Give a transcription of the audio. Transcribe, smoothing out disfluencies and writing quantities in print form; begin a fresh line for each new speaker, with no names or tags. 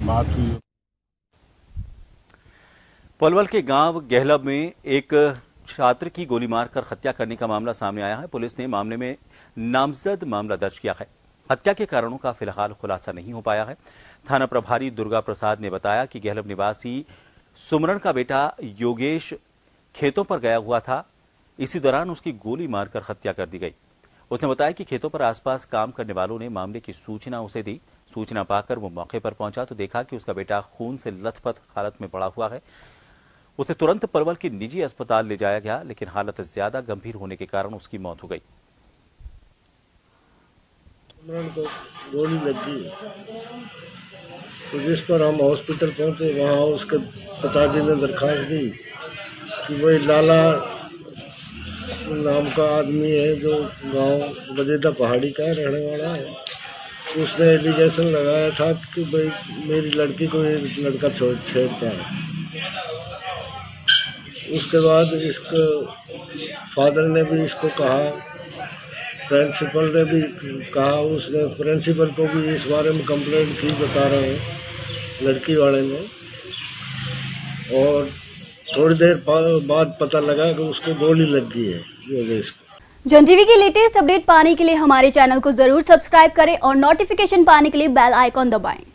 बात हुई।
पलवल के गांव गहलब में एक छात्र की गोली मारकर हत्या करने का मामला सामने आया है। पुलिस ने मामले में नामजद मामला दर्ज किया है। हत्या के कारणों का फिलहाल खुलासा नहीं हो पाया है। थाना प्रभारी दुर्गा प्रसाद ने बताया कि गहलब निवासी सुमरन का बेटा योगेश खेतों पर गया हुआ था। इसी दौरान उसकी गोली मारकर हत्या कर दी गई। उसने बताया कि खेतों पर आसपास काम करने वालों ने मामले की सूचना उसे दी। सूचना पाकर वो मौके पर पहुंचा तो देखा कि उसका बेटा खून से लथपथ हालत में पड़ा हुआ है। उसे तुरंत पलवल के निजी अस्पताल ले जाया गया, लेकिन हालत ज्यादा गंभीर होने के कारण उसकी मौत हो गई।
सुमरन को गोली लगी, तो जिस पर हम हॉस्पिटल पहुंचे, वहां उसके पिताजी ने दरखास्त दी कि वही लाला नाम का आदमी है जो गांव गजेदा पहाड़ी का रहने वाला है। उसने एलिगेशन लगाया था कि भाई मेरी लड़की को ये लड़का छेड़ता है। उसके बाद इसके फादर ने भी इसको कहा, प्रिंसिपल ने भी कहा, उसने प्रिंसिपल को भी इस बारे में कंप्लेंट की, बता रहे हैं लड़की वाले ने। और थोड़ी देर बाद पता लगा कि उसको गोली लग गई है योगेश को।
जन टीवी की लेटेस्ट अपडेट पाने के लिए हमारे चैनल को जरूर सब्सक्राइब करें और नोटिफिकेशन पाने के लिए बेल आइकॉन दबाएं।